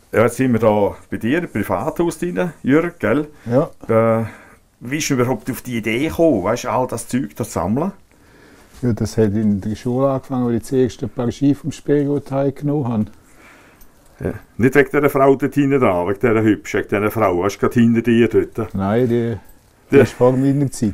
Ja, jetzt sind wir hier bei dir im Privathaus drin, Jürg, gell? Ja. Wie bist du überhaupt auf die Idee gekommen, weißt, all das Zeug zu sammeln? Ja, das hat in der Schule angefangen, als ich das erste Paar Ski vom Spielgut genommen habe. Ja. Nicht wegen dieser Frau dort hinten dran, wegen dieser hübschen, wegen dieser Frau, hast du gerade hinter dir dort? Nein, die ist vor meiner Zeit.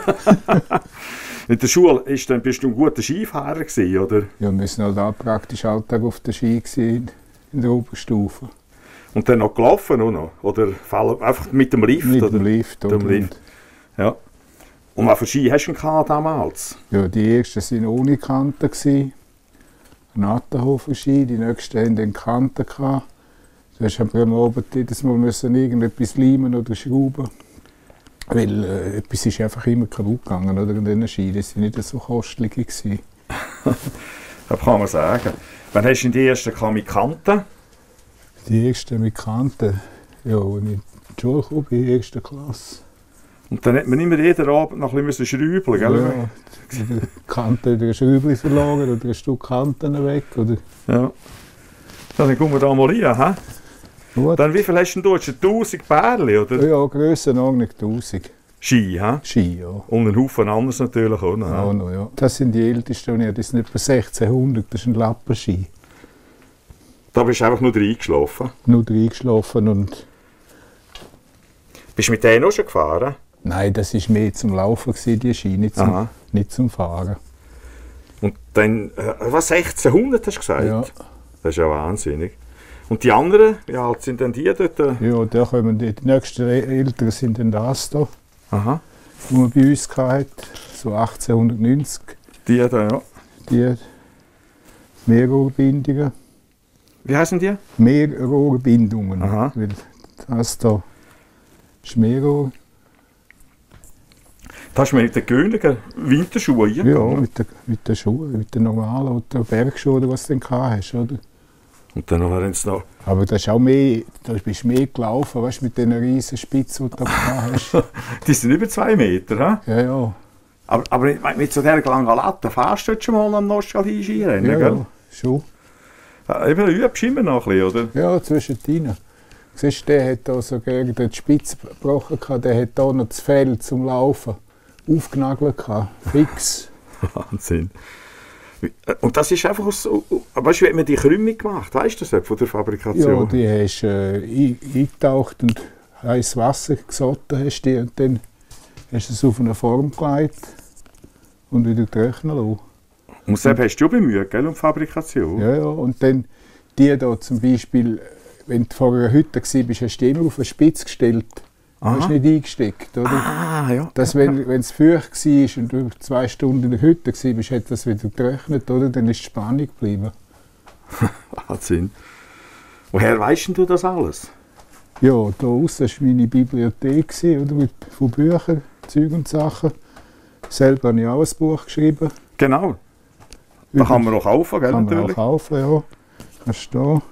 In der Schule bist du ein guter Skifahrer gewesen, oder? Ja, wir waren halt auch praktisch Alltag auf der Ski gewesen, in der Oberstufe. Und dann noch gelaufen auch noch? Oder einfach mit dem Lift? Mit oder? dem Lift. Mit dem Lift. Ja. Und was für Ski hast du denn damals? Ja, die ersten waren ohne Kanten. Ein Attenhofer-Ski, die nächsten hatten dann Kanten. Du hast aber am Abend jedes Mal irgendetwas leimen oder schrauben. Weil etwas ist einfach immer kaputt gegangen, oder? In diesen Ski. Das waren nicht so kostliche. Das kann man sagen. Wann hast du die ersten mit Kanten? Die ersten mit Kanten? Ja, als ich in die Schule kam, in der ersten Klasse. Und dann hat man immer jeden Abend noch ein bisschen schrauben, gell? Ja, die Kante oder ein Schräubchen verloren oder ein Stück Kanten weg. Oder? Ja. Dann gucken wir da mal rein. Gut. Dann, wie viel hast du denn? 1000 Pärchen, oder? Ja, Grössenordnung 1000. Ski, hä? Ski, ja. Und ein Haufen anderes natürlich auch noch. Ja, no, ja. Das sind die ältesten, das sind etwa 1600, das ist ein Lappenski. Da bist du einfach nur reingeschlafen? Nur reingeschlafen und... Bist du mit denen auch schon gefahren? Nein, das war mehr zum Laufen, die Ski, nicht zum Fahren. Und dann, was, 1600 hast du gesagt? Ja. Das ist ja wahnsinnig. Und die anderen, wie alt sind denn die dort? Ja, da kommen die nächsten Älteren sind dann das hier, Aha. die man bei uns hatte, so 1890. Die da, ja. Die Mehrrohrbindungen. Wie heißen die? Mehrrohrbindungen. Aha. Weil das hier ist Mehrrohr. Da hast du mit den gewöhnlichen Winterschuhen Ja, mit den Schuhen, mit den normalen oder Bergschuhen, was du dann hast, oder? Und dann haben sie noch... Aber das ist auch mehr, da bist du mehr gelaufen, weißt du, mit diesen riesen Spitzen, die du da hast. Die sind über 2 Meter, he? Ja, ja. Aber mit so dieser langen Latte fährst du jetzt schon mal am Nostalgie-Skirennen, Ja, gell? ja, schon. Ja, eben, übst du immer noch ein bisschen, oder? Ja, zwischendrin. Siehst du, der hat da so gegen die Spitze gebrochen, der hat da noch das Fell zum Laufen aufgenagelt, fix. Wahnsinn. Und das ist einfach aus... Weißt du, wie hat man die Krümmung gemacht? Weißt du das von der Fabrikation? Ja, die hast du eingetaucht und heißes Wasser gesotten hast die, und dann hast du es auf eine Form gelegt und wieder trocknen lassen. Und selbst hast du bemüht, gell, um die Fabrikation? Ja, ja, und dann die da zum Beispiel, wenn du vor einer Hütte warst, hast du die immer auf eine Spitze gestellt. Aha. Hast nicht eingesteckt, oder? Ah, ja. Dass, wenn es feucht war und du 2 Stunden in der Hütte warst, hat das wieder getrocknet, oder? Dann ist die Spannung geblieben. Wahnsinn. Woher weißt denn du das alles? Ja, da außen war meine Bibliothek, oder? Von Büchern, Zeug und Sachen. Selber habe ich auch ein Buch geschrieben. Genau. Da kann man auch kaufen, gell, kann natürlich. Man auch kaufen, ja. Das ist da.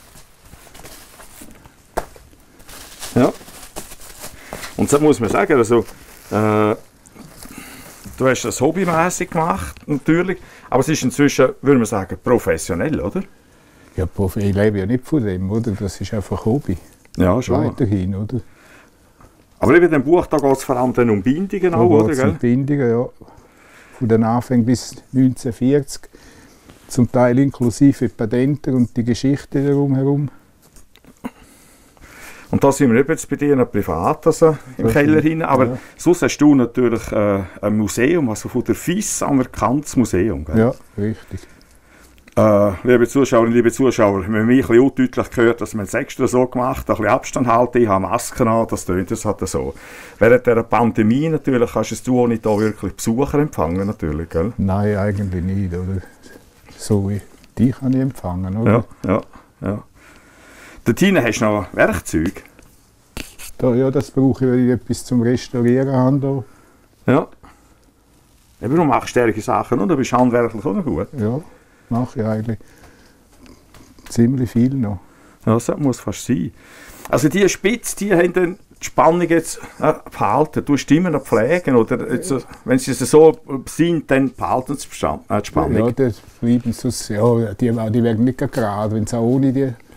Ja. Und so muss man sagen, also, du hast das hobbymäßig gemacht, natürlich, aber es ist inzwischen, würde man sagen, professionell, oder? Ja, ich lebe ja nicht von dem, oder? Das ist einfach Hobby. Ja, schon. Weiterhin, oder? Aber in dem Buch, da geht es vor allem dann um Bindungen auch, oder? Gell? Um Bindungen, ja. Von den Anfängen bis 1940. Zum Teil inklusive Patente und die Geschichte darum herum. Und da sind wir jetzt bei dir noch privat, also im Keller hinein. Aber ja. Sonst hast du natürlich ein Museum, also von der FIS anerkanntes Museum. Gell? Ja, richtig. Liebe Zuschauerinnen, liebe Zuschauer, wenn man mich ein bisschen undeutlich gehört, dass man es extra so gemacht hat, ein bisschen Abstand halten, ich habe Masken an, das tönt es halt so. Während der Pandemie natürlich kannst du auch nicht da wirklich Besucher empfangen, natürlich, gell? Nein, eigentlich nicht, oder? So wie dich kann ich empfangen, oder? Ja. Dort hinten hast du noch Werkzeuge. Da, ja, das brauche ich, wenn ich etwas zum Restaurieren habe. Ja. Aber du machst stärkere Sachen, oder? Du bist handwerklich auch noch gut. Ja, mache ich eigentlich ziemlich viel noch. Ja, das muss fast sein. Also die Spitze, die haben dann die Spannung jetzt behalten. Du immer noch pflegen, oder? Jetzt, wenn sie so sind, dann behalten sie die Spannung. Ja, das bleiben sonst, ja, die werden nicht gerade, wenn es auch ohne die ja.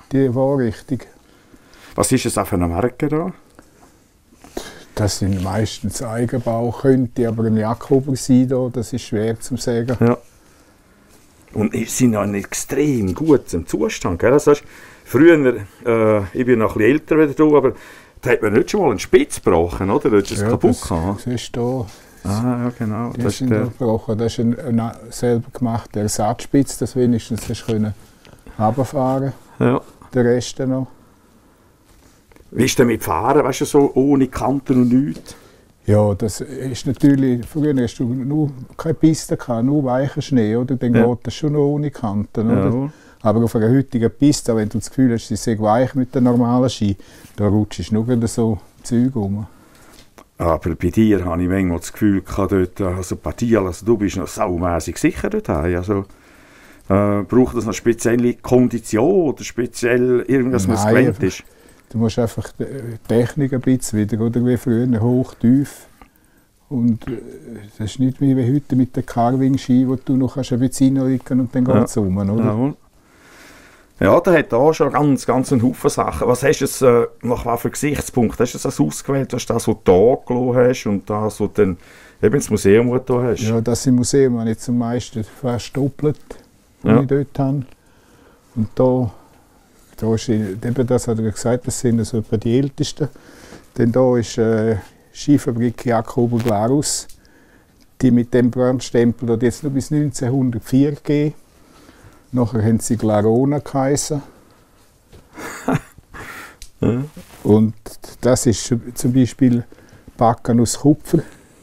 die Vorrichtung. Was ist es auch für eine Marke da? Das sind meistens Eigenbau, könnte aber ein Jakober sein, da. Das ist schwer zu sagen. Ja. Und sie sind noch in extrem gutem Zustand. Gell? Also, früher, ich bin noch ein bisschen älter wie du, aber da hat man nicht schon mal einen Spitz gebrochen, oder? Da ist es kaputt gehabt. Das ist da. Ja, genau. Das ist gebrochen. Das ist ein selber gemachter Ersatzspitz, das wenigstens hast du runterfahren. Ja. Der Rest noch. Wie ist denn mit Fahren, weißt du, so ohne Kanten und nichts? Ja, das ist natürlich, früher hast du nur keine Piste gehabt, nur weichen Schnee, oder? Dann geht das schon noch ohne Kanten, oder? Ja. Aber auf einer heutigen Piste, wenn du das Gefühl hast, sie sei weich mit der normalen Ski, da rutschst du nur wieder so Zeug rum. Aber bei dir habe ich manchmal das Gefühl gehabt, dort, also Partiel, also du bist noch saumässig sicher dort. Also, braucht das noch spezielle Kondition oder speziell irgendwas, was gewöhnt ist? Du musst einfach die Technik ein bisschen wieder, oder wie früher, hoch, tief. Und das ist nicht wie heute mit der Carving-Ski, wo du noch ein bisschen reinrücken und dann geht es rum, oder? Ja, der hat da schon ganz einen Haufen Sachen. Was hast du jetzt, nach welchem Gesichtspunkt hast du das ausgewählt? Hast du das, was du da gelassen hast und das, was dann eben das Museum, das du da hast? Ja, das im Museum habe ich zum meisten fast doppelt, was ich dort habe. Und da ist eben das, hat er gesagt, das sind also etwa die Ältesten. Denn da ist Skifabrik Jakober Glarus, die mit dem Brandstempel hat jetzt noch bis 1904 gegeben. Nachher haben sie Glarona geheißen. Und das ist zum Beispiel Backen aus Kupfer.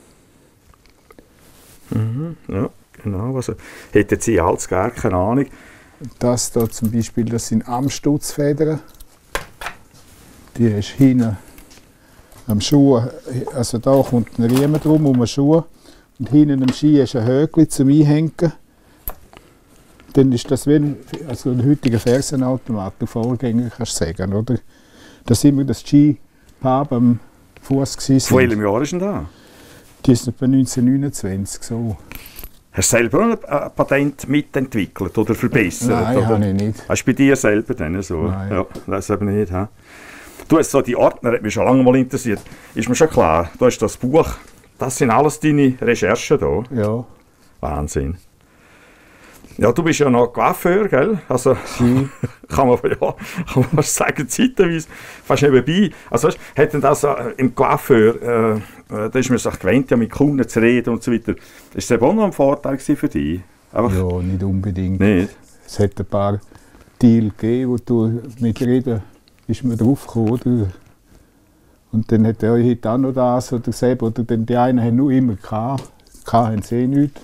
Ja, genau. Also, hätten Sie alles gar keine Ahnung. Das da zum Beispiel, das sind Amstutzfedern. Die hast hinten am Schuh, also da kommt ein Riemen drum um den Schuh. Und hinten am Ski hast du ein Höckli zum Einhängen. Dann ist das wie ein heutiger Fersenautomat, der Vorgänger, kannst du sagen, oder? Da sind wir das Ski-Pub am Fuß gewesen. Von welchem Jahr ist denn da? Die ist etwa 1929, so. Hast du selber ein Patent mitentwickelt oder verbessert? Nein, habe ich nicht. Hast du bei dir selber dann so? Nein. Ja, das eben nicht. He? Du hast so die Ordner, hat mich schon lange mal interessiert. Ist mir schon klar, du hast das Buch, das sind alles deine Recherchen da? Ja. Wahnsinn. Ja, du bist ja noch Coiffeur, gell? Also, kann man sagen, zeitweise fast nebenbei. Also, weißt, hat denn das im Coiffeur, da ist man sich gewöhnt, ja, mit Kunden zu reden und so weiter. Ist das auch noch ein Vorteil für dich? Einfach ja, nicht unbedingt. nicht? Es hat ein paar Deals gegeben, wo du mit Reden bist mir draufgekommen, oder? Und dann hat er heute auch noch das oder selber, oder dann die einen haben nur immer gehabt, haben sie nichts.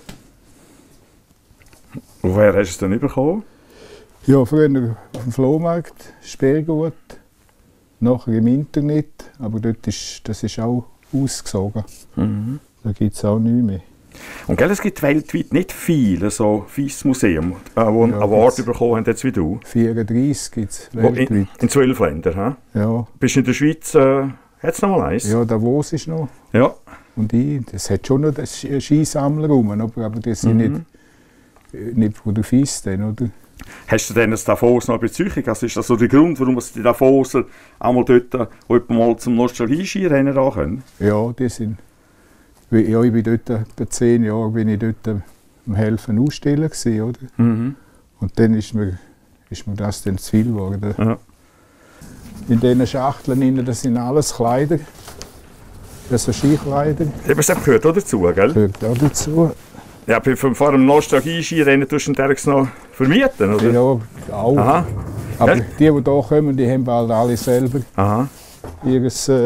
Und woher hast du es dann bekommen? Ja, früher auf dem Flohmarkt, Sperrgut, nachher im Internet, aber dort das ist auch ausgesogen. Da gibt es auch nichts mehr. Und gell, es gibt weltweit nicht viele so FIS-Museum, die einen Award bekommen haben, jetzt wie du. 34 gibt es weltweit. In 12 Ländern, he? Ja. Bist du in der Schweiz, hat es noch mal eins? Ja, Davos ist noch. Ja. Und das hat schon noch Skisammler rum, aber die sind nicht von der FIS, oder? Hast du denn das Davos noch Beziehung? Also ist das so der Grund, warum die Davoser einmal dort mal zum Nostalgie-Skirennen können? Ja, die sind. Ja, ich bin dort, etwa 10 Jahre bin ich dort am Helfen ausstellen gewesen, oder? Und dann ist mir das dann zu viel geworden. Ja. In diesen Schachteln, das sind alles Kleider. Das sind Skikleider. Das gehört auch dazu, gell? Gehört auch dazu. Ja, vor einem Nostalgie-Skirennen tust du den noch vermieten, oder? Ja, auch. Aha. Aber Ja. die hier kommen, die haben bald alle selber ihre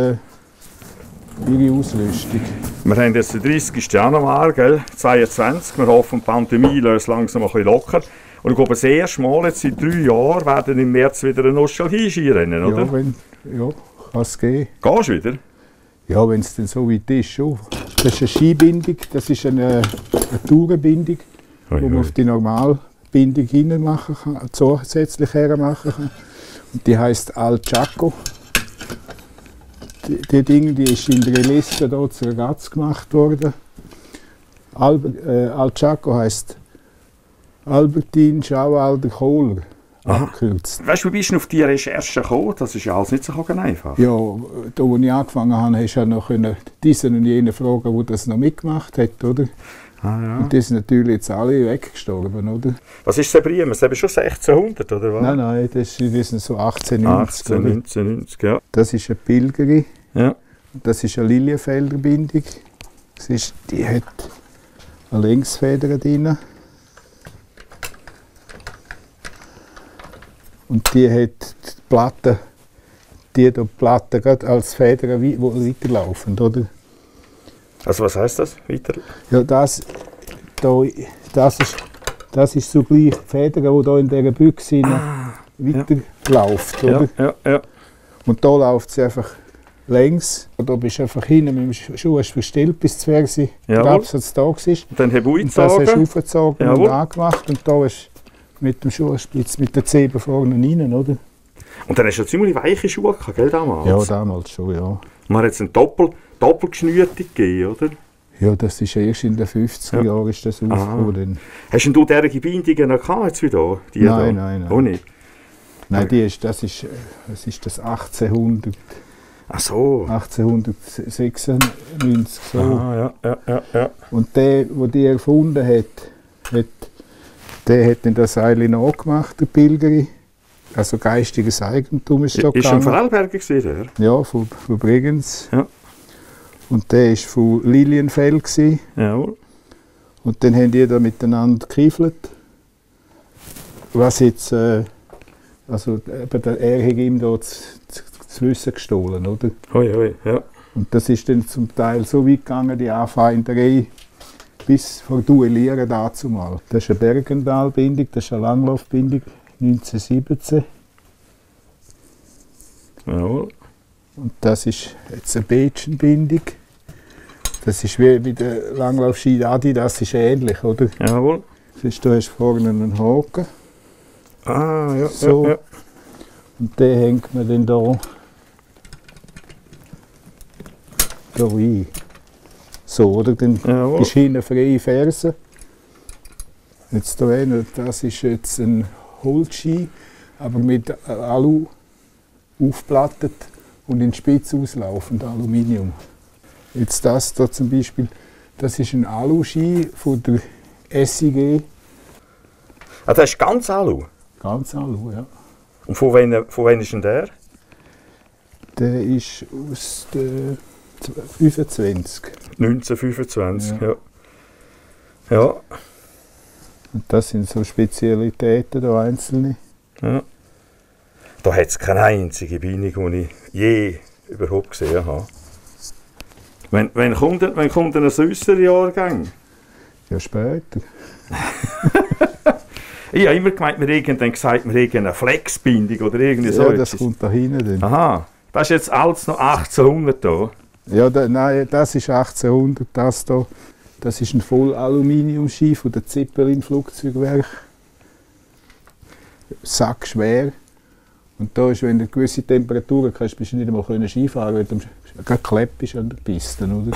Ausrüstung. Wir haben jetzt den 30. Januar, gell, 22. Wir hoffen, die Pandemie löst langsam ein bisschen locker. Und ich glaube, das erste Mal jetzt seit 3 Jahren werden im März wieder ein Nostalgie-Skirennen, oder? Ja, kann es gehen. Gehst du wieder? Ja, wenn es dann so weit ist, schon. Das ist eine Skibindung, das ist eine Tourenbindung, wo man auf die Normalbindung hinein machen kann, zusätzlich hermachen kann. Und die heisst Al Chaco. Die Dinge, die ist in der Liste hier zu Ragaz gemacht worden. Al Chaco heisst Albertin Schaualder Kohler. abgekürzt. Weißt du, wie bist du auf die Recherche gekommen? Das ist ja alles nicht so einfach. Ja, da wo ich angefangen habe, hast du ja noch diesen und jenen fragen, der das noch mitgemacht hat, oder? Ja. Und die sind natürlich jetzt alle weggestorben, oder? Was ist Sebrimen? Das ist schon 1600, oder was? Nein, das sind so 1890. 1990, ja. Das ist eine Pilgeri. Ja. Das ist eine Lilienfelder Bindung. Die hat eine Längsfeder drin. Und die hat die Platte gerade als Federn weiterlaufen, oder? Also was heisst das? Weiter? Ja, das ist so gleich die Feder, die hier in dieser Büchse weiterläuft, oder? Ja. Und da läuft sie einfach längs. Da bist du einfach hinten mit dem Schuh verstellt, bis der Absatz da war. Und dann habe ich und das hast du aufgezogen Jawohl. und angemacht. Und da hast du mit dem Schuhspitz, mit der Zebe vorne rein, oder? Und dann hast du ziemlich weiche Schuhe gehabt, gell, damals? Ja, damals schon, ja. Man hat jetzt eine doppelgeschnürte gegeben, oder? Ja, das ist erst in den 50er Jahren ist das aufgekommen. Hast denn du diese Bindungen noch gehabt, jetzt wieder? Nein. Auch nicht? Nein, das ist 1800. Ach so. 1896 so. Ja. Und der die erfunden hat, der hat dann das eigentlich nachgemacht, der Pilgeri. Also geistiges Eigentum ist da Ist schon Vorarlberger gewesen, der? Ja, von Bregenz. Ja. Und der war von Lilienfeld gewesen. Jawohl. Und dann haben die da miteinander gekiefelt. Was jetzt, er hat ihm da das Wissen gestohlen, oder? Hoi, ja. Und das ist dann zum Teil so weit gegangen, die Anfeinderei, bis vor Duellieren dazumal. Das ist eine Bergendalbindung, das ist eine Langlaufbindung, 1917. Jawohl. Und das ist jetzt eine Bätschenbindung. Das ist wie bei der Langlaufski Adi, das ist ähnlich, oder? Jawohl. Da hast du vorne einen Haken. Ja. So. Ja. Und den hängt man dann da rein. So, oder? Dann Jawohl. ist hinten freie Ferse. Jetzt da einer, das ist jetzt ein Holzski, aber mit Alu aufplattet und in Spitze auslaufend Aluminium. Jetzt das da zum Beispiel, das ist ein Alu-Ski von der SIG. Ah, das ist ganz Alu? Ganz Alu, ja. Und von wann ist denn der? Der ist aus der 25. 1925, ja. Und das sind so Spezialitäten, da einzelne. Ja. Da hat es keine einzige Bindung, die ich je überhaupt gesehen habe. Wann kommt denn ein süßer Jahrgang? Ja, später. Ich habe immer gemeint, mir gesagt, wir irgendeine Flexbindung oder irgendwie so. Ja, das kommt da hinten. Aha, das ist jetzt alles noch 1800 da. Ja, nein, das ist 1800, das hier. Das ist ein Vollaluminiumski von der Zeppelin-Flugzeugwerk. Sackschwer. Und da ist, wenn du gewisse Temperaturen hast, bist du nicht einmal Skifahren, weil du gerade Klepp bist an der Piste, oder?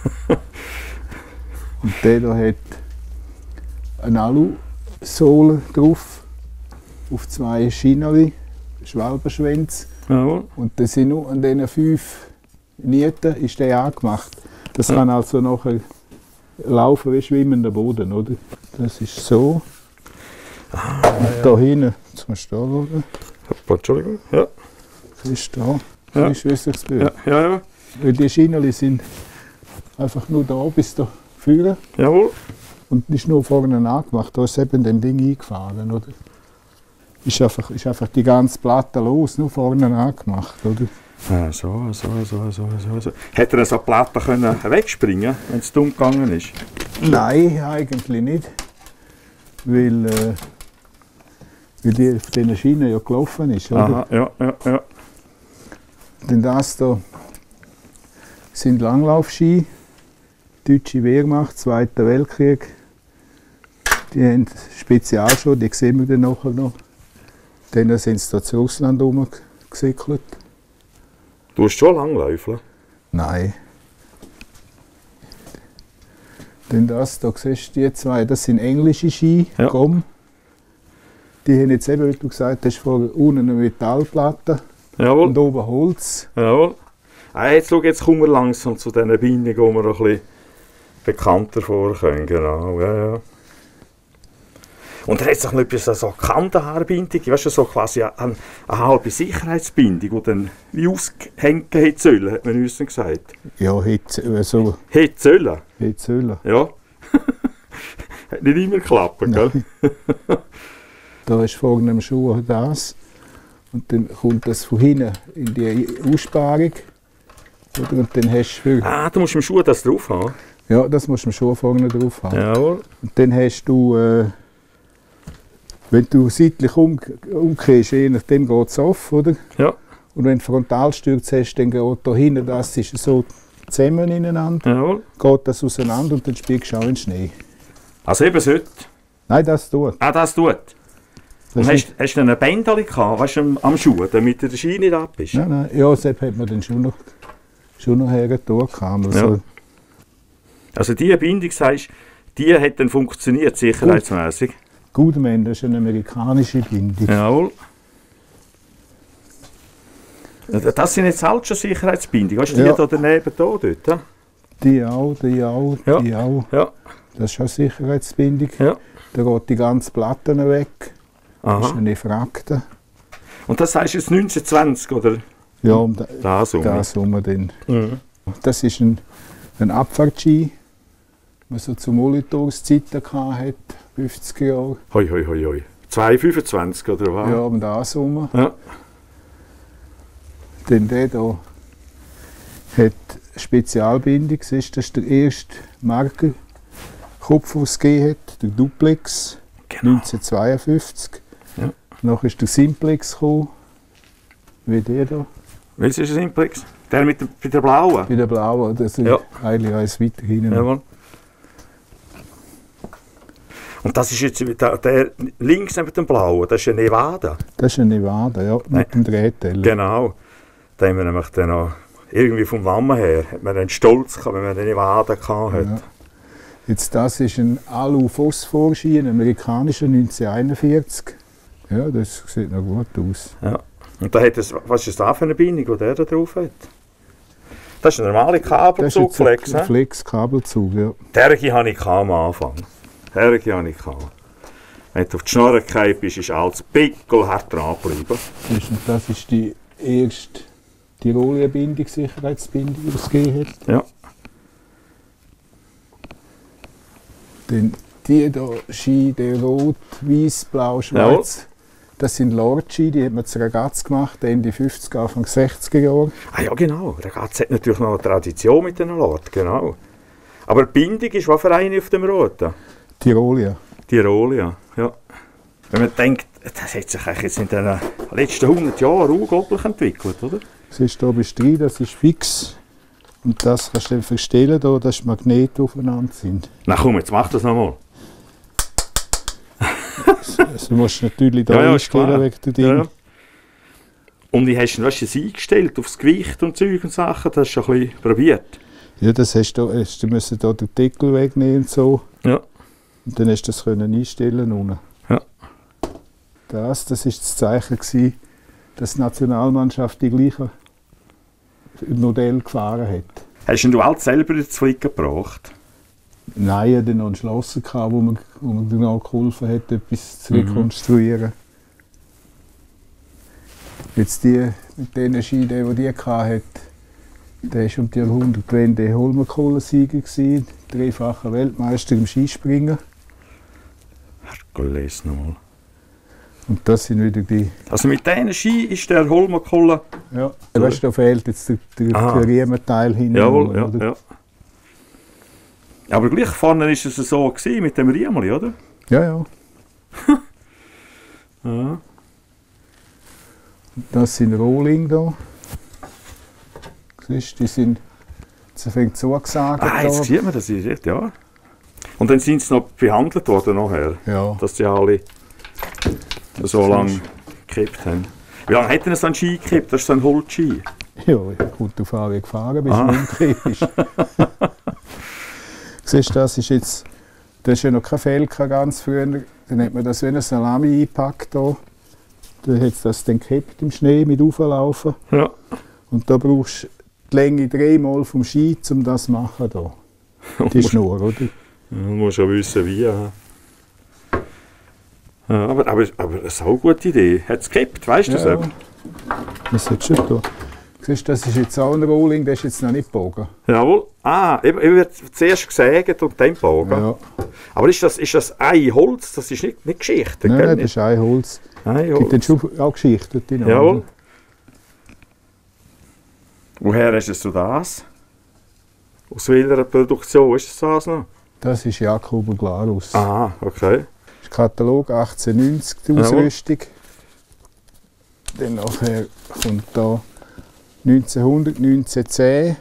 Und der da hat eine Alusohle drauf, auf 2 Schieneli, Schwalbenschwänze. Jawohl. Und das sind nur an diesen 5 Nieten ist der angemacht. Das kann also nachher laufen wie schwimmender Boden, oder? Das ist so. Und da hinten, jetzt musst du da schauen. Entschuldigung, ja. Das ist da. Ja. Das ist das Bild. Ja. Weil die Schieneli sind einfach nur da bis da vorne. Jawohl. Und ist nur vorne angemacht. Da ist eben dem Ding eingefahren, oder? Ist einfach die ganze Platte los, nur vorne angemacht, oder? Ja, so. Hätte er so Platten können wegspringen, wenn es dumm gegangen ist? Nein, eigentlich nicht. Weil die auf diesen Schienen ja gelaufen ist, oder? Aha, ja. Denn das hier sind Langlaufski, deutsche Wehrmacht, Zweiter Weltkrieg. Die haben Spezialschuhe, die sehen wir dann nachher noch. Dann sind sie da zu Russland rumgesickelt. Du hast schon Langläufer? Nein. Denn das, da siehst du die zwei, das sind englische Ski, Ja. GOM. Die haben jetzt eben, wie du gesagt hast, vorher unten eine Metallplatte Jawohl. und oben Holz. Jawohl. Jetzt kommen wir langsam zu diesen Bindungen, wo wir ein bisschen bekannter vorkommen. Genau, ja. Und er hat sich noch etwas so eine Kantenhaarbindung, weißt du, so quasi eine halbe Sicherheitsbindung, die dann wie ausgehängt hätte sollen, hat man uns gesagt. Ja, hätte so. Hätte sollen? Hätte sollen. Ja. Hat nicht immer geklappt, gell? Da ist vorne am Schuh das. Und dann kommt das von hinten in die Aussparung. Oder? Und dann hast du du musst im Schuh das drauf haben. Ja, das musst du im Schuh vorne drauf haben. Jawohl. Und dann hast du, wenn du seitlich umkehrst, je nachdem geht es auf, oder? Ja. Und wenn du Frontalstürz hast, dann geht da hinten, das ist so zusammen ineinander, Jawohl. geht das auseinander und dann spielst du auch in den Schnee. Also eben sollte. Nein, das tut. Das tut. Und hast du einen Bändchen gehabt, weißt du, am Schuh, damit der Ski nicht ab ist? Nein. Ja, das hat man dann schon noch hergetan. Also, also diese Bindung, sagst die hat dann funktioniert, sicherheitsmäßig? Goodman, das ist eine amerikanische Bindung. Jawohl. Das sind jetzt halt schon Sicherheitsbindungen. Weißt du, die da daneben dort? Ja? Die auch, die auch. Ja. Das ist schon Sicherheitsbindung. Ja. Da geht die ganze Platte weg. Aha. Das ist eine Frakte. Und das heißt jetzt 1920, oder? Ja, um das dann. Mhm. Das ist ein Abfahrtski, den man so zu Molitorszeiten hatte, 50er Jahre. Hoi. 2,25 oder was? Ja, um das herum. Ja. Denn der hier hat Spezialbindung. Das ist der erste Markenkopf, den es gegeben hat, der Duplex, Genau. 1952. Ja. Nachher ist der Simplex gekommen, wie der hier. Welches ist der Simplex? Der mit der blauen? Bei der blauen, das ist eigentlich eins weiter hinten. Jawohl. Und das ist jetzt der links neben dem blauen, das ist ein Nevada. Das ist ein Nevada, ja, mit dem Drehteller. Genau. Da haben wir nämlich dann noch, irgendwie vom Namen her, hat man einen Stolz gehabt, wenn man eine Nevada hatte. Ja. Jetzt das ist ein Alu-Phosphor-Ski, ein amerikanischer, 1941. Ja, das sieht noch gut aus. Ja. Und da hat es, was ist das für eine Bindung, die der da drauf hat? Das ist ein normaler Kabelzugflex. Das ist ein Flex-Kabelzug, ja. Den hatte ich am Anfang. Wenn du auf die Schnorre gefallen bist, ist alles pickelhart dran geblieben. Das ist die erste Tiroler Bindung, Sicherheitsbindung, die es gegeben hat. Ja. Dann die hier Ski, der rot, weiß, blau, schwarz. Das sind Lord-Ski, die hat man zu Ragaz gemacht, Ende 50er, Anfang 60er Jahre. Ja genau, Ragaz hat natürlich noch eine Tradition mit den Lord, genau. Aber die Bindung ist was für eine auf dem Roten? Tirolia. Tirolia, ja. Wenn man denkt, das hat sich jetzt in den letzten 100 Jahren unglaublich entwickelt, oder? Das ist hier bestritten, das ist fix. Und das kannst du dann verstellen, da, dass Magnete aufeinander sind. Na komm, jetzt mach das nochmal. Also musst du natürlich da einstellen wegen der Dinge. Ja. Und wie hast du das eingestellt, aufs Gewicht und Zeug und Sachen? Das hast du schon ein bisschen probiert. Ja, das hast du müssen da den Deckel wegnehmen und so. Ja. Und dann hast du das einstellen unten. Ja. Das war das Zeichen gewesen, dass die Nationalmannschaft die gleiche Modell gefahren hat. Hast du alles selber ins Flicken gebracht? Nein, ich hatte noch ein Schlosser, wo mir genau geholfen hat, etwas zu rekonstruieren. Jetzt mit den Ski, die hatte, der war um die Jahrhundertwende Holmenkollensieger, dreifacher Weltmeister im Skispringen. Herkules nochmal. Und das sind wieder die... Also mit diesen Ski ist der Holmenkollen... Ja, weißt du, da fehlt jetzt der Riementeil hinten. Jawohl, ja. Aber gleich vorne war es so gewesen, mit dem Riemeli, oder? Ja. Ja. Das sind Rohling da. Siehst du, die sind... Jetzt fängt so zugesagt. Jetzt sieht man das, ja. Und dann sind sie noch behandelt worden nachher. Ja. Dass die alle so lange gekippt haben. Wie lange hat denn so ein Ski gekippt? Das ist so ein Holzski. Ja, gut, du fahren gefahren, bis du umgekehrt bist. Siehst du, das ist ja noch kein Fell ganz früher Dann hat man das wie eine Salami eingepackt. Da. Dann hat es das dann gekippt im Schnee mit Auflaufen. Ja. Und da brauchst du die Länge 3-mal vom Ski, um das zu machen. Da. Die Schnur, oder? Ja, du musst ja wissen, wie. Ja, aber das ist auch eine gute Idee. Hat es gekippt, weißt du das? Ja, das hat schon da. Siehst du, das ist jetzt auch ein Rohling, der ist jetzt noch nicht gebogen. Jawohl. Ich wird zuerst gesägt und dann gebogen. Ja. Aber ist das ein Holz? Das ist nicht Geschichte, Nein, gell? das ist ein Holz. Ein Gibt Holz. dann schon auch Geschichten. Jawohl. Woher hast du das? Aus welcher Produktion ist das noch? Das ist Jakob Glarus. Aha, okay. Das ist Katalog 1890, die Jawohl. Ausrüstung. Dann nachher kommt da 1900, 1910,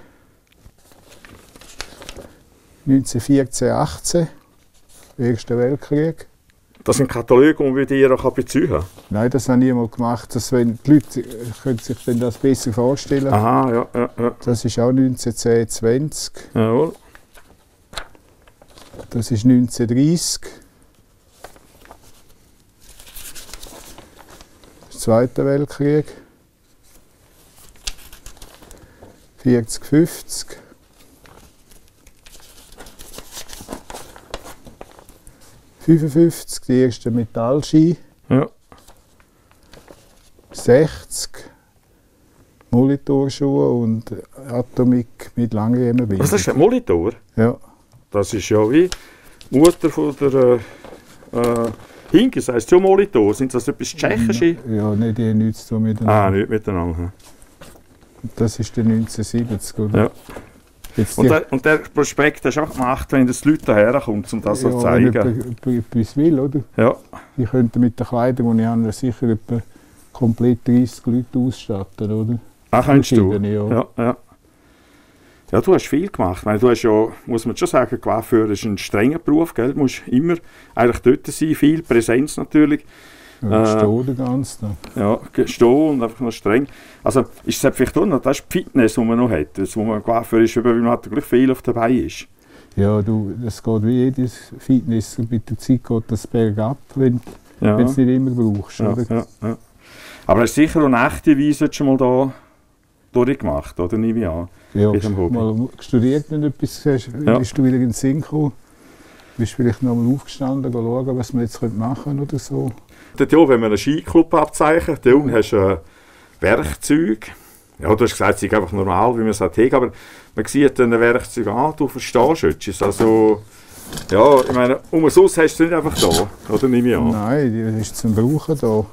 1914, 18, Erster Weltkrieg. Das sind Kataloge, die man bei dir auch beziehen kann? Nein, das habe ich niemand gemacht. Die Leute können sich dann das besser vorstellen. Aha, ja. Das ist auch 1910, 20. Jawohl. Das ist 1930. Zweiter Weltkrieg. 40, 50. 55, die ersten Metallski. Ja. 60, Molitorschuhe und Atomic mit Langriemenbindung. Was ist das? Molitor? Ja. Das ist ja wie Mutter von der Hinkes, heisst schon Molitor. Sind das etwas Tschechische? Ja, nicht, die haben nichts zu tun miteinander. Nicht miteinander. Das ist der 1970, oder? Ja. Jetzt Und der Prospekt hast du auch gemacht, wenn das Leute daherkommt, um das zu wenn zeigen. jemand etwas will, oder? Ja. Ich könnte mit den Kleidern, die ich habe, sicher etwa komplett 30 Leute ausstatten, oder? Könntest du? Verschiedene, ja. Ja, du hast viel gemacht. Ich meine, du hast ja, muss man schon sagen, Coiffeur ist ein strenger Beruf, gell? Du musst immer eigentlich dort sein, viel Präsenz natürlich. Ja, stehen den ganzen Tag. Ja, stehen und einfach noch streng. Also ist es vielleicht auch noch, das ist die Fitness, die man noch hat, das, wo man Coiffeur ist, weil man natürlich viel auf dabei ist. Ja, das geht wie jedes Fitness. Mit der Zeit geht das bergab, wenn du es nicht immer brauchst. Oder? Ja. Aber hast du sicher auch nächteweise schon mal da durchgemacht, oder? Nehme ich an. Ja, Mit dem Hobby. mal studiert, wenn du etwas hast, bist du wieder in den Sinn gekommen. Bist vielleicht noch mal aufgestanden, schauen, was wir jetzt machen können oder so. Ja, wenn wir einen Skiclub abzeichnen, dann hast du Werkzeuge. Ja, du hast gesagt, es ist einfach normal, wie man es hat, aber man sieht dann ein Werkzeug an, du verstehst es. Also, ja, ich meine, sonst hast du es nicht einfach da, oder nehme ich an? Nein, das ist zum Brauchen da.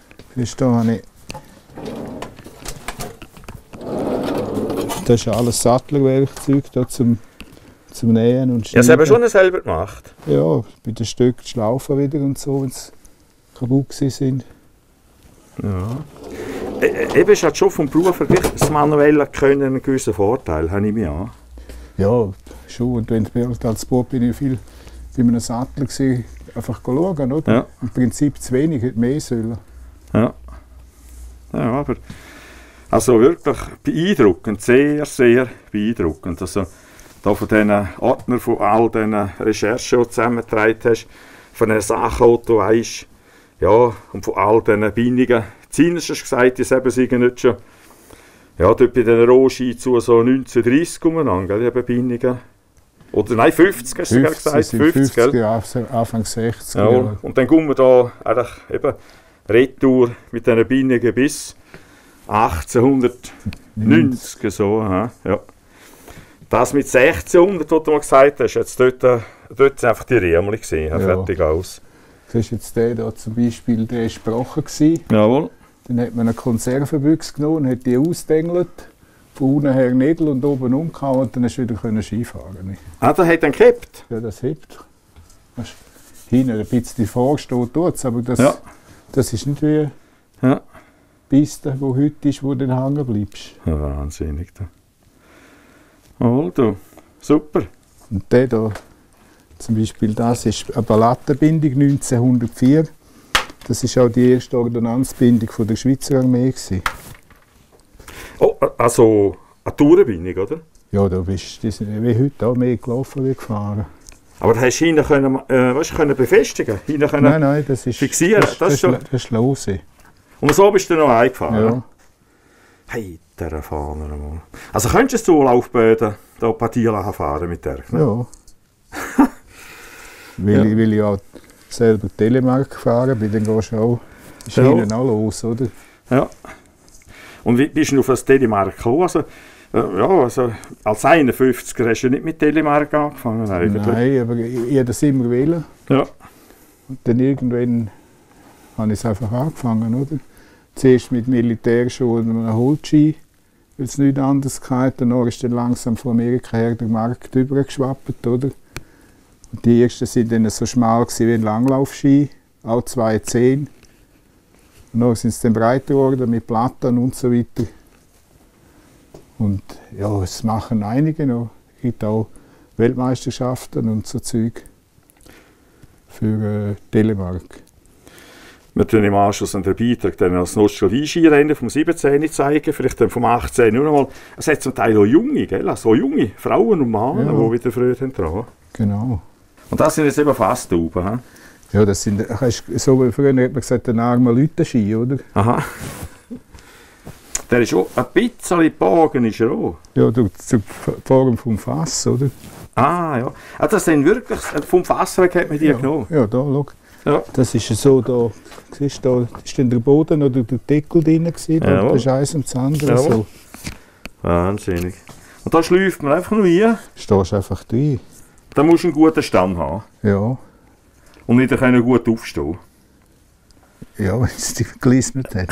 Das ist alles Sattlerwerkzeug da zum Nähen und Schneiden. Ja, das haben wir schon selber gemacht. Ja, bei den Stücken die Schlaufen wieder und so, wenn sie kaputt sind. Ja. Eben ist halt schon vom Beruf wirklich das manuelle Können einen gewissen Vorteil, habe ich mir an. Ja, schon. Und wenn als Bub bin ich viel bei einem Sattler gewesen, einfach schauen, oder? Ja. Im Prinzip zu wenig, hätte mehr sollen. Ja, aber also wirklich beeindruckend, sehr, sehr beeindruckend. Also da von diesen Ordnern, von all diesen Recherchen, die du zusammengetragen hast, von den Sachen, die du weißt, ja, und von all diesen Bindungen. Ziemlich hast du gesagt, die eben sind nicht schon, ja, dort bei den Rohscheinen zu so 1930 umeinander, gell, die Bindungen. Oder nein, 50 hast du sogar gesagt, 50, gell? Anfang 60. Ja, und dann kommen wir da eigentlich eben Retour mit diesen Bindungen bis 1890, so, ja. Das mit 1600, was du mal gesagt hast, jetzt dort sind einfach die Riemel gesehen, ja. Fertig aus. Das ist jetzt der da zum Beispiel, der war gebrochen gewesen. Jawohl. Dann hat man eine Konservenbüchse genommen und hat die ausdengelt, von unten her Nägel und oben umgehauen und dann hast du wieder Skifahren. Ah, der hat dann gekippt? Ja, das hebt. Hinten ein bisschen vorsteht, tut es, aber das ist nicht wie die Piste, die heute ist, wo du dann hängen bleibst. Ja, wahnsinnig. Jawohl, du. Super. Und der da, zum Beispiel das ist eine Ballattenbindung 1904. Das war auch die erste Ordonnanzbindung der Schweizer Armee gewesen. Oh, also eine Tourenbindung, oder? Ja, da bist du wie heute auch mehr gelaufen wie gefahren. Aber du hast hinten können befestigen, hinten können Nein, das ist fixieren. Das ist das Lose. Und so bist du noch eingefahren? Ja. Hey, der Fahner mal. Also könntest du Laufböden hier Partien fahren mit der? Ne? Ja. Weil ich auch selber Telemark fahren bin, dann gehst du auch, ist hinten auch los, oder? Ja. Und wie bist du auf das Telemark gekommen? Also als 51er hast du nicht mit Telemark angefangen eigentlich? Nein, aber ich habe das immer wollen. Ja. Und dann irgendwann habe ich es einfach angefangen, oder? Zuerst mit Militärschuhen und einem Holzski, weil es nichts anderes hatte. Danach ist dann langsam von Amerika her der Markt übergeschwappt, oder? Und die ersten waren dann so schmal wie ein Langlaufski, auch 2,10. Und dann sind sie dann breiter geworden mit Platten und so weiter. Und ja, es machen einige noch. Es gibt auch Weltmeisterschaften und so Zeug für Telemark. Wir tun im Anschluss an den Beitrag dann als Nostalgie-Skirennen vom 17 zeigen, vielleicht dann vom 18 nur noch mal. Es hat zum Teil auch junge, gell? So junge Frauen und Männer, die wieder früher dran. Genau. Und das sind jetzt eben Fasstauben, he? Ja, das sind, so wie früher hat man gesagt, ein armer Lütenski, oder? Aha. Der ist auch ein bisschen gebogen, ist er auch. Ja, zur Form vom Fass, oder? Ah, ja. Ah, das sind wirklich, vom Fass weg hat man die genommen. Ja, da, schau. Ja. Das ist so, da, siehst du, da ist dann der Boden oder der Deckel drin gewesen, Ja. das ist eins und das andere. Ja. So. Wahnsinnig. Und da schläuft man einfach nur hin. Stehst einfach drin. Da musst du einen guten Stand haben. Ja. Und nicht können gut aufstehen. Ja, wenn es dich gelismet hat.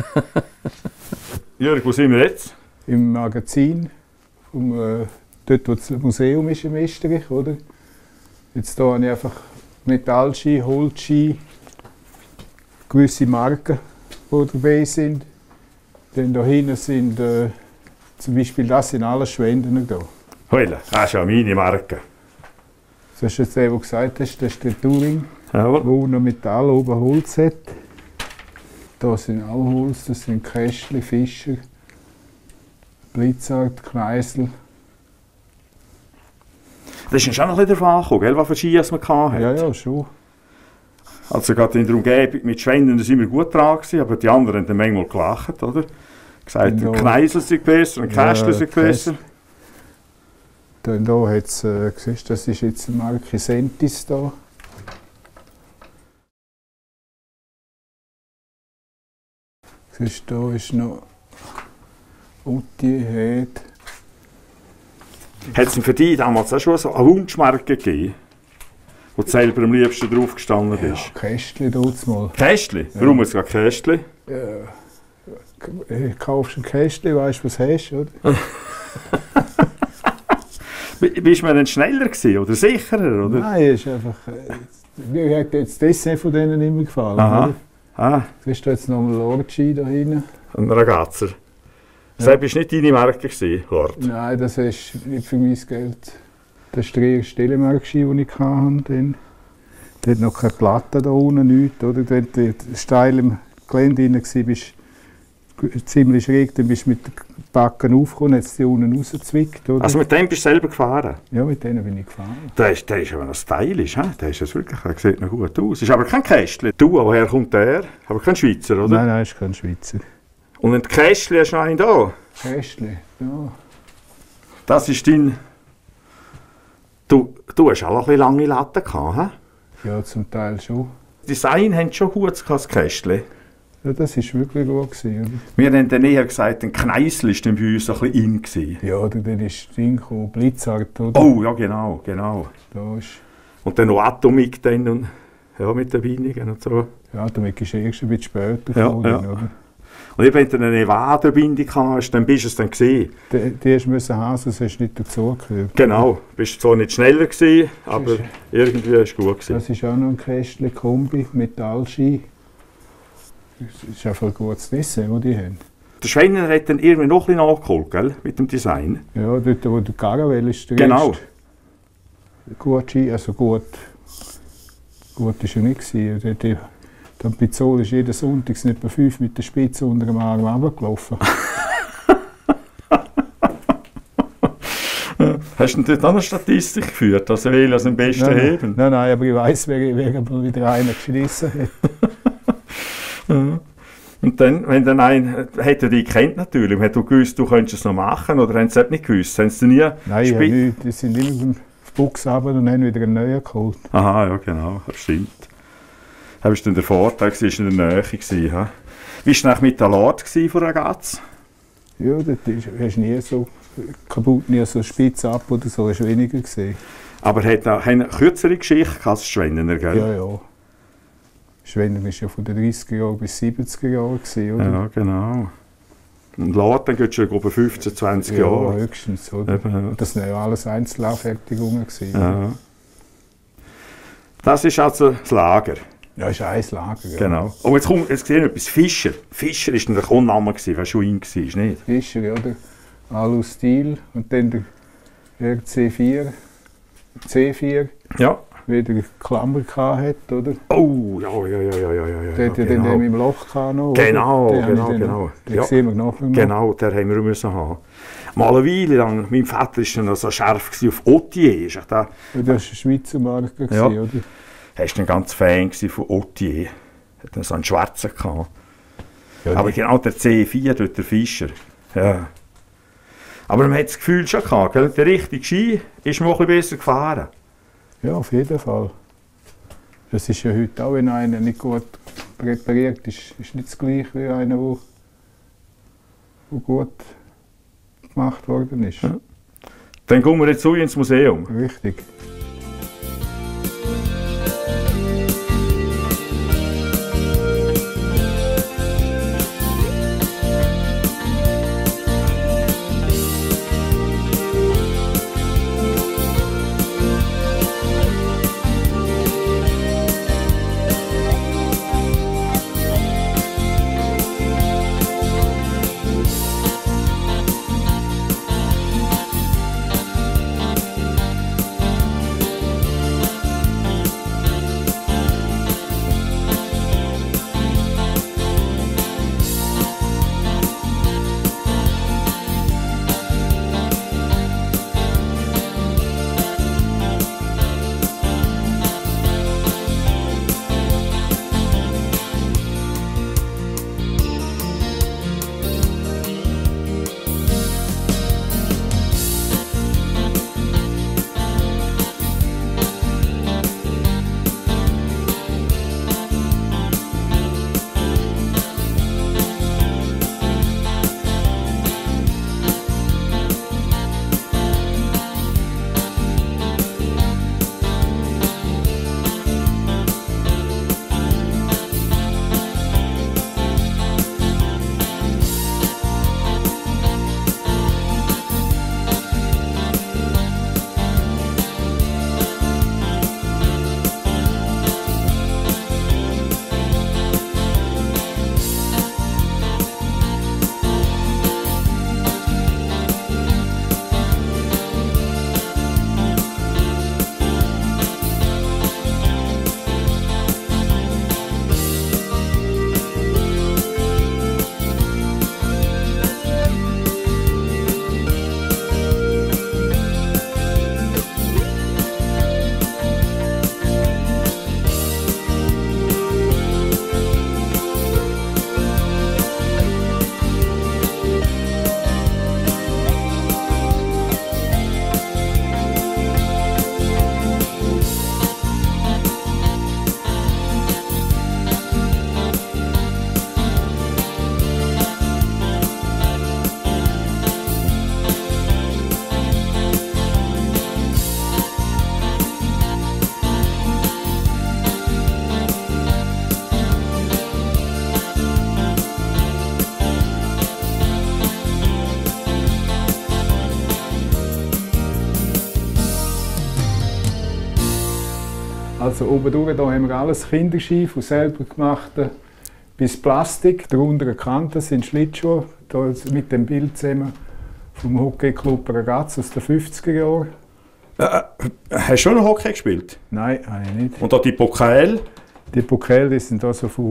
Jörg, wo sind wir jetzt? Im Magazin, dort wo das Museum ist in Österreich, oder? Jetzt hier habe ich einfach Metallski, Holzski, gewisse Marken, die dabei sind. Dann da hinten sind zum Beispiel das sind alles Schwenden hier. Heule, das ist ja meine Marke. Das ist jetzt der, der gesagt hast, das ist der Touring, Jawohl. wo noch Metall oben Holz hat. Da sind auch Holz, das sind Kästli, Fischer, Blitzart, Kneisel. Das ist schon noch ein bisschen davon angekommen, gell, was für Skis man hatte. Ja, schon. Also gerade in der Umgebung mit Schwenden sind wir gut dran gewesen, aber die anderen haben dann manchmal gelacht, oder? Gesagt, Ja. ein Kneisel sei besser, ein Kästli sei besser. Hier hat es, siehst du, das ist jetzt eine Marke Sentis da. Siehst du, da ist noch Utti, Hed. Hat es für dich damals auch schon so eine Wunschmarke gegeben, wo du selber am liebsten drauf gestanden Ja, bist? Kästli tut's mal. Kästli? Warum jetzt gerade Kästli? Kaufst ein Kästli, weißt du, was du hast, oder? Bist du denn schneller gewesen, oder sicherer? Oder? Nein, es ist einfach. Mir hat jetzt das Dessin von denen immer gefallen. Aha. Oder? Ah, Siehst du jetzt noch einen Lord-Ski da hinten? ein Ragazzer. Das war nicht deine Marke gewesen, Lord? Nein, das ist nicht für mein Geld. Das ist der erste Telemark-Ski, den ich hatte. Da hat noch keine Platte da unten, nichts. Oder? Wenn du steil im Gelände drin warst, ziemlich schräg, dann bist du mit den Backen aufgekommen, hat es die unten rausgezwickt. Oder? Also mit dem bist du selber gefahren? Ja, mit denen bin ich gefahren. Der ist aber noch stylisch, he? Der ist wirklich, der sieht noch gut aus. Ist aber kein Kästli. Du, woher kommt der? Aber kein Schweizer, oder? Nein, ist kein Schweizer. Und ein Kästli hast du noch einen da? Kästli, ja. Das ist dein... Du hast auch ein bisschen lange Latten gehabt, he? Ja, zum Teil schon. Design haben schon gut gehabt, das Kästli. Ja, das war wirklich gut gewesen, oder? Wir haben dann eher gesagt, ein Kneisel war dann bei uns ein bisschen in gewesen. Ja, oder dann ist das Ding gekommen, Blitzart, oder? Oh, ja genau. Da ist, Und dann noch Atomic dann und, ja, mit den Bindungen und so. ja, damit ist erst ein bisschen später Ja, gekommen, ja. oder? Und ich, wenn du eine Nevada-Bindung hast, dann bist du es dann gesehen. Die hast du müssen haben, sonst hast du nicht dazugehört. Genau, bist zwar nicht schneller gewesen, aber irgendwie war es gut gewesen. Das ist auch noch ein Kästli-Kombi, Metallski. Das ist einfach ein gutes Design, das die haben. Der Schwenner hat dann irgendwie noch ein bisschen nachgeholt, gell, mit dem Design. Ja, dort wo der Caravelle ist, der Genau. erste. Gut Ski, also gut. Gut war er nicht gewesen. Der Pizzol ist jeden Sonntag nicht bei 5 mit der Spitze unter dem Arm runtergelaufen. Hast du denn dort auch eine Statistik geführt, also welches am besten heben? Nein, aber ich weiss, wer aber wieder einen geschissen hat. Ja. Und dann, wenn dann einer, hat er dich gekannt natürlich, hat er gewusst, du könntest es noch machen, oder haben sie das nicht gewusst? Haben sie nie Nein, ja, nicht. Die sind immer auf die Buchs runter und haben wieder einen neuen geholt. Aha, ja genau, das stimmt. Das war dann der Vorteil, es war in der Nähe. Wie war es eigentlich mit der Lord von Ragaz? Ja, das hast nie so kaputt, nie so spitz ab oder so, das war weniger gesehen. Aber hat auch eine kürzere Geschichte als Schwenner, gell? Ja, ja. Schwenner war ja von den 30er Jahren bis 70er Jahren gewesen, oder? Ja, genau. Und Lord, dann geht es schon über 15, 20 Jahre. Ja, höchstens, oder? Eben, ja. Das waren ja alles Einzelanfertigungen gewesen. Ja. Das ist also das Lager. Ja, ist ein Lager. Ja. Genau. Oh, jetzt sehe ich etwas. Fischer. Fischer war der Kundenname, wer schon ihn war, nicht? Fischer, ja, der Alu Stil und dann der RC4, C4, Ja. wie der Klammer hatte, oder? Oh, ja. Der hat ja dann den im Loch noch. Genau, oder? genau. Den Ja. sehen wir nachher noch. Genau, den haben wir müssen haben. Mal eine Weile lang, mein Vater war noch so scharf auf Otier. Ist da, Ja, das war ein Schweizer Marke, Ja. oder? er war ein ganz Fan von Otier. Hat dann so einen schwarzen gehabt. Ja, Aber genau der C4, dort der Fischer. Ja. Aber man hat das Gefühl schon gehabt, gell? Der richtige Ski ist man auch ein bisschen besser gefahren. Ja, auf jeden Fall. Das ist ja heute auch, wenn einer nicht gut präpariert ist, ist nicht das Gleiche wie einer, der gut gemacht worden ist. Ja. Dann gehen wir jetzt zu ins Museum. Richtig. Also oben durch da haben wir alles Kinderski, von selber gemachten bis Plastik. Der untere Kante sind Schlittschuhe, da mit dem Bild zusammen vom Hockeyclub Ragaz aus den 50er Jahren. Hast du schon noch Hockey gespielt? Nein, habe ich nicht. Und auch die Pokal? Die Pokale die sind also von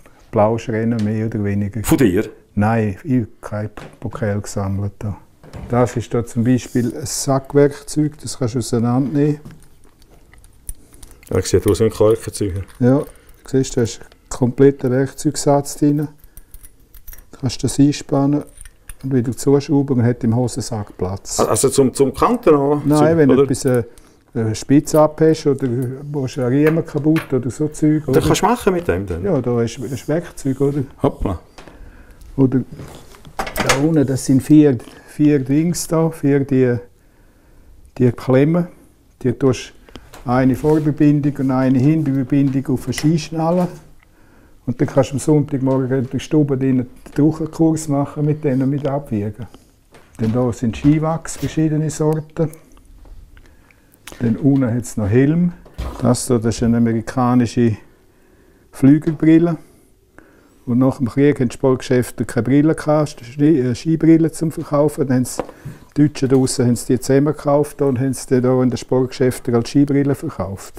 Plauschrennen mehr oder weniger. Von dir? Nein, ich habe kein Pokal gesammelt. Da Das ist da zum Beispiel ein Sackwerkzeug, das kannst du auseinandernehmen. Ja, ich sehe, du hast einen Korkenzieher. Ja, siehst du, da ist ein kompletter Werkzeugsatz drin. Du kannst das einspannen und wieder zuschrauben und hat im Hosensack Platz. Also zum Kanten an? Nein, wenn du oder? etwas spitz abhast oder willst einen Riemen kaputt oder so Zeug. Das kannst du machen mit dem dann? Ja, da ist Werkzeug, oder? Hoppla. Oder da unten, das sind vier Dings da, die Klemmen. Die tust eine Vorderbindung und eine Hinterbindung auf den Ski schnallen. Und dann kannst du am Sonntagmorgen in der Stube einen Trockenkurs machen mit denen und mit abwiegen. Dann da sind Skiwachs, verschiedene Sorten. Dann unten hat es noch Helm. Das ist eine amerikanische Flügelbrille. Und nach dem Krieg hatten die Sportgeschäfte keine Brille gehabt, Skibrillen zum Verkaufen. Dann haben die Deutschen draussen haben die zusammen gekauft und haben sie dann in den Sportgeschäften als Skibrillen verkauft.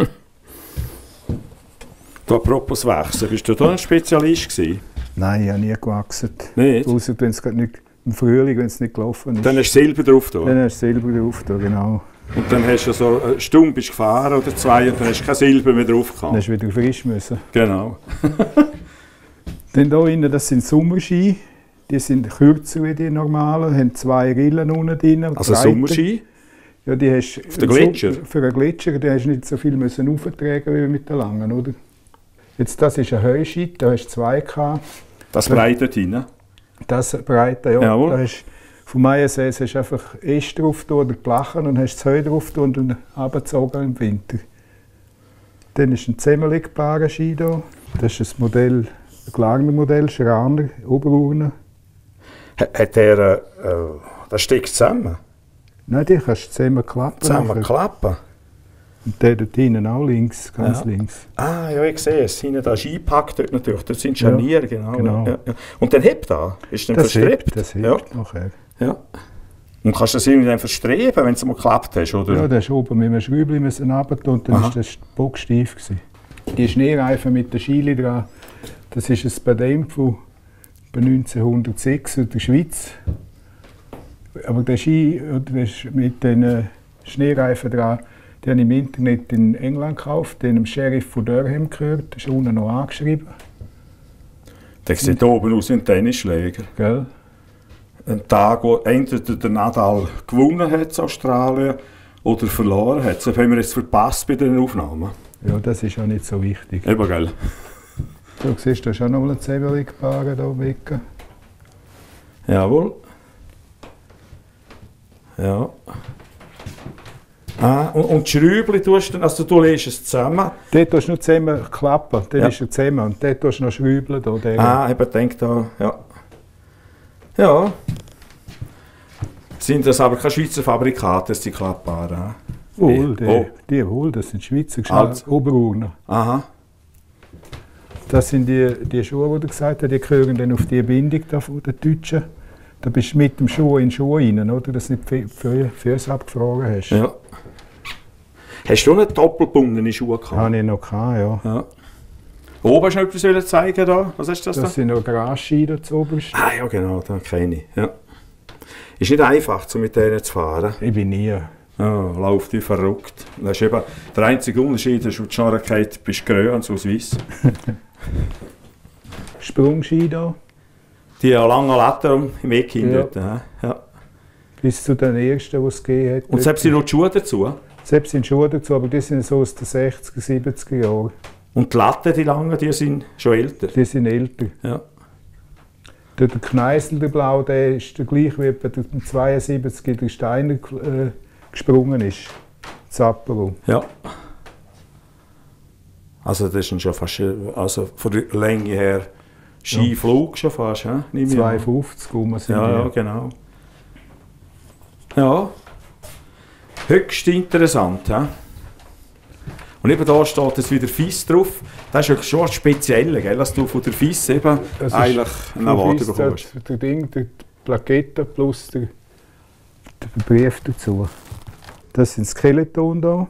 Apropos Wachsen, bist du da ein Spezialist gewesen? Nein, ich habe nie gewachsen. Nicht? Ausser wenn es nicht im Frühling, wenn es nicht gelaufen ist. Dann hast du Silber drauf da. Dann hast du Silber drauf, da, genau. Und dann hast du so eine Stunde bist gefahren oder zwei und dann hast du kein Silber mehr drauf gehabt. Dann hast du wieder frisch müssen. Genau. Dann hier innen, das sind Sommerski. Die sind kürzer wie die normalen, haben 2 Rillen unten drin. Also breiter. Sommerski? Ja, die hast auf den Gletscher? Für einen Gletscher die hast du nicht so viel müssen auftragen wie mit den langen, oder? Jetzt, das ist ein Heuski, da hast du 2 gehabt. Das breit dort rein? Das breite, ja. Jawohl. Da hast, vom Maiensäß hast du einfach Äste drauf oder Plachen und hast das Heu drauf und dann runtergezogen im Winter. Dann ist ein zusammenlegbarer Ski da. Das ist ein Modell, ein Glarner-Modell, Schraner, Oberurne. Hat der, das steckt zusammen? Nein, die kannst du zusammenklappen. Zusammenklappen? Und der dort hinten auch links, ganz links. Ah, ja, ich sehe es. Hinten da ist eingepackt dort natürlich. Das sind Scharniere, genau. Ja. Und dann hebt da? Ist dann verstrebt? Das hebt nachher. Ja. Und kannst du das irgendwie verstreben, wenn du es mal geklappt hast, oder? Ja, da ist oben mit einem Schräubchen runter und dann war das bocksteif gewesen. Die Schneereifen mit der Schile dran, das ist ein Patent von 1906 aus der Schweiz. Aber der Ski mit den Schneereifen dran, den habe ich im Internet in England gekauft, den dem Sheriff von Durham gehört, das ist unten noch angeschrieben. Der sieht oben aus wie ein Tennisschläger. Gell? Ein Tag, wo entweder der Nadal gewonnen hat in Australien oder verloren hat. Das haben wir jetzt verpasst bei den Aufnahmen. Ja, das ist ja nicht so wichtig. Eben, gell? Du siehst, da ist auch noch ein Zwiebelpaare hier weg. Jawohl. Ja. Ah, und die Schräubchen tust du, also du legst es zusammen. Dort tust du nur zusammen klappen, dann Ja. ist er zusammen. Und dort tust du noch schräubeln. Eben, denk da, ja. Ja. Sind das aber keine Schweizer Fabrikate, das sind klappbare? Wohl, Oh. die wohl, das sind Schweizer Also. Oberurner. Aha. Das sind die Schuhe, die du gesagt hast, die gehören dann auf die Bindung da von den Deutschen. Da bist du mit dem Schuh in den Schuh rein, oder? Dass du nicht die Füße abgefroren hast. Ja. Hast du noch doppelgebundene Schuhe gehabt? Habe ich noch gehabt, ja. Ja. Oben hast du noch etwas zeigen da? Was ist das da? Das sind noch Grasski da zuoberst. Ah ja, genau, da kenne ich. Ja. Ist nicht einfach, so mit denen zu fahren. Ich bin nie. Ja, läuft wie verrückt. Das ist eben der einzige Unterschied, ist, wenn du schneller gehst, bist du grün und so weiß. Sprungski da. Die langen Latten im Eck hinten. Ja. Dort, ja. Bis zu den ersten, die es gegeben hat. Und selbst sind noch die Schuhe dazu. Selbst sind Schuhe dazu, aber die sind so aus den 60er, 70er Jahren. Und die Latten, die langen, die sind schon älter. Die sind älter. Ja. Der Kneisel, der Blau, der ist der gleich wie bei dem 72 der Steiner gesprungen ist. Zappero. Ja. Also das ist schon fast, also von der Länge her, Skiflug schon fast, he? 2,50 rum sind Ja, ja, genau. Ja. Höchst interessant. He? Und eben da steht jetzt wieder FIS drauf. Das ist ja schon speziell, gell, dass du von der FIS eben Das eigentlich einen Award bekommst. Der Ding, die Plakette plus der Brief dazu. Das sind Skeleton da.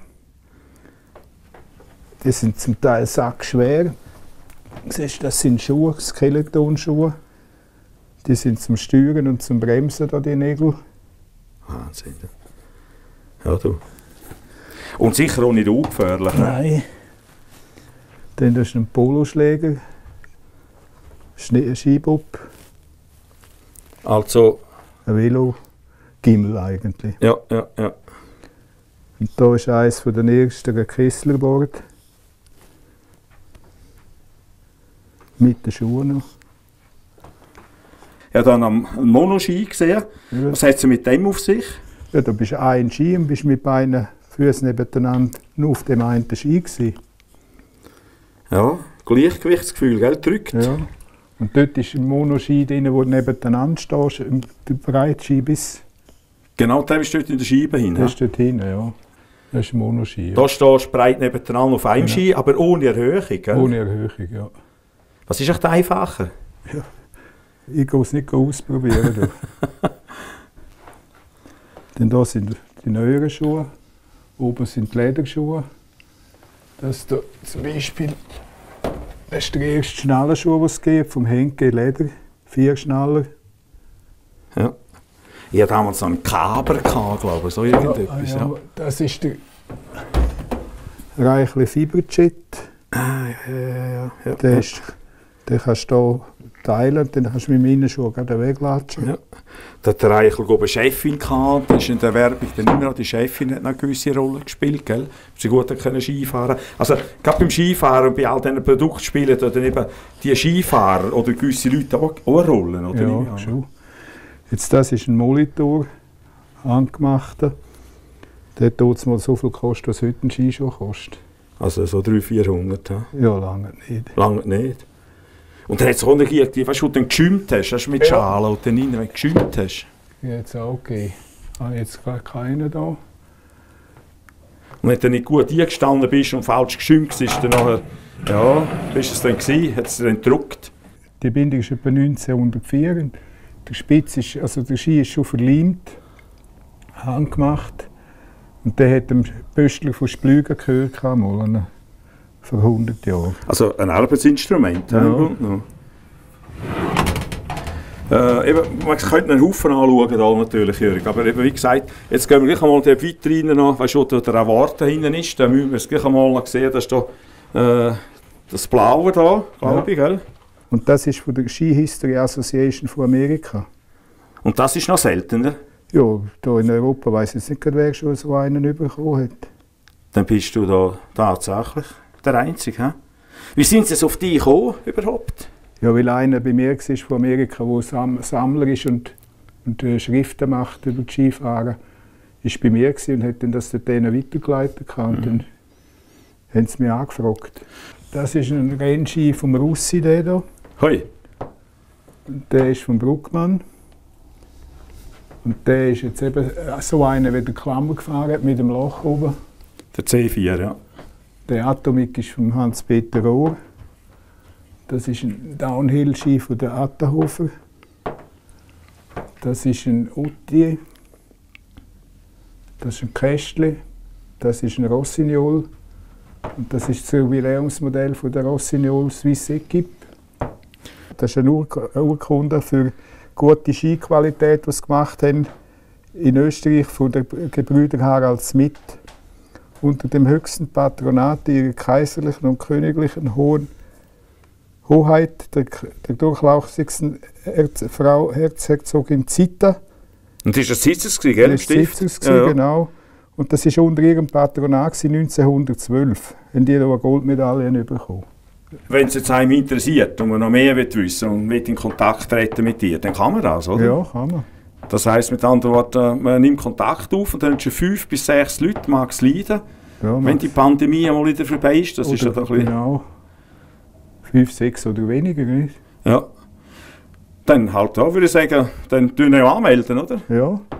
Die sind zum Teil sackschwer. Siehst, das sind Schuhe, Skeletonschuhe. Die sind zum Steuern und zum Bremsen, da, die Nägel. Wahnsinn. Ja, du. Und sicher auch nicht ungefährlich. Nein. Dann das ist ein Poloschläger, Skibub, Also, ein Velo-Gimmel eigentlich. ja. Und da ist eines der ersten Kesslerboard. Mit den Schuhen noch. Ich habe dann am Monoski gesehen. Ja. Was hat sie mit dem auf sich? Ja, da bist du ein Ski und bist mit beiden Füßen nebeneinander nur auf dem einen Ski gewesen. Ja, Gleichgewichtsgefühl, gell? Drückt. Ja. Und dort ist ein Monoski drin, wo du nebeneinander stehst, der Breitski bis... Genau, der ist dort in der Scheibe hin. Das ist dort hinten, ja. Das ist ein Monoski. Ja. Da stehst du breit nebeneinander auf einem Genau. Ski, aber ohne Erhöhung. Gell? Ohne Erhöhung, ja. Was ist echt einfacher? Ich gehe es nicht ausprobieren. Du. Denn da sind die neueren Schuhe, oben sind die Lederschuhe. Das da zum Beispiel, das ist der erste Schnallenschuh, den es gibt, vom Henke Leder, 4 Schnaller. Ja. Ich hatte damals noch einen Kaber, glaube ich, so irgendetwas. Ja. Das ist der Reichli Fiberjet. Ja. Den kannst du hier teilen, dann kannst du mit dem Innenschuh gerade weglatschen. Ja. Da hat der Reichel eine Chefin gehabt, das ist in der Werbung dann immer noch, die Chefin hat noch eine gewisse Rolle gespielt, gell? Sie gut können Skifahren. Also gerade beim Skifahren und bei all diesen Produktspielen da dann eben die Skifahrer oder gewisse Leute auch eine Rolle, oder? Ja, schon. Jetzt das ist ein Molitor, angemachter. Der tut mal so viel kostet, was heute ein Skischuh kostet. Also so 300-400, ja? Ja, lange nicht. Lange nicht. Und dann hat es auch noch gegeben, weißt du, wo du dann geschäumt hast, weißt du, mit Schalen und dann rein, wenn du geschäumt hast. Jetzt auch gegeben. Ich habe jetzt gar keinen da. Und wenn du nicht gut eingestanden bist und falsch geschäumt bist, dann nachher, ja, bist es dann gewesen, hat es dann gedruckt. Die Bindung ist etwa 1904. Der Spitz ist, also der Ski ist schon verleimt, handgemacht. Und der hat dem Pöstler von Splügen gehört, mal vor 100 Jahren. Also ein Arbeitsinstrument. Ja. Man könnte einen Haufen anschauen, da natürlich, Jörg. Aber eben, wie gesagt, jetzt gehen wir gleich einmal dort weiter rein, noch, weißt du, wo der Award hinten ist. Da müssen wir es gleich einmal noch sehen, das ist da, das Blaue da, glaube ich, gell? Und das ist von der Ski History Association von Amerika. Und das ist noch seltener. Ja, hier in Europa weiss ich jetzt nicht, wer schon so einen bekommen hat. Dann bist du da tatsächlich der Einzige. He? Wie sind sie auf dich gekommen, überhaupt? Ja, weil einer bei mir war von Amerika, der Sammler ist und Schriften macht über die Skifahren, ist bei mir und hat dann das denen weitergeleitet. Und dann haben sie mich angefragt. Das ist ein Rennski vom Russi, der hier. Hoi. Der ist von Bruckmann. Und der ist jetzt eben so einer, wie der Klammer gefahren hat, mit dem Loch oben. Der C4, ja. Der Atomic ist von Hans-Peter Rohr. Das ist ein Downhill-Ski von der Attenhofer. Das ist ein Uti. Das ist ein Kästli. Das ist ein Rossignol. Und das ist das Jubiläumsmodell von der Rossignol Swiss Equipe. Das ist eine Urkunde für gute Skiqualität, die sie gemacht haben in Österreich von den Gebrüder Harald Smith. Unter dem höchsten Patronat ihrer kaiserlichen und königlichen Hoheit, der durchlauchtigsten Frau Erzherzogin Zita. Und das war Sitzers, gell? Das war Sitzers, genau. Und das war unter ihrem Patronat 1912. Haben die eine Goldmedaille bekommen. Wenn es jetzt einem interessiert und man noch mehr wissen und mit in Kontakt treten mit dir, dann kann man das, oder? Ja, kann man. Das heisst mit anderen Worten, man nimmt Kontakt auf und dann hast du 5 bis 6 Leute, mag es leiden. Ja, wenn die Pandemie einmal wieder vorbei ist, das ist ja doch ein bisschen... Genau. 5, 6 oder weniger, nicht? Ja. Dann halt da, würde ich sagen, dann tun wir anmelden, oder? Ja.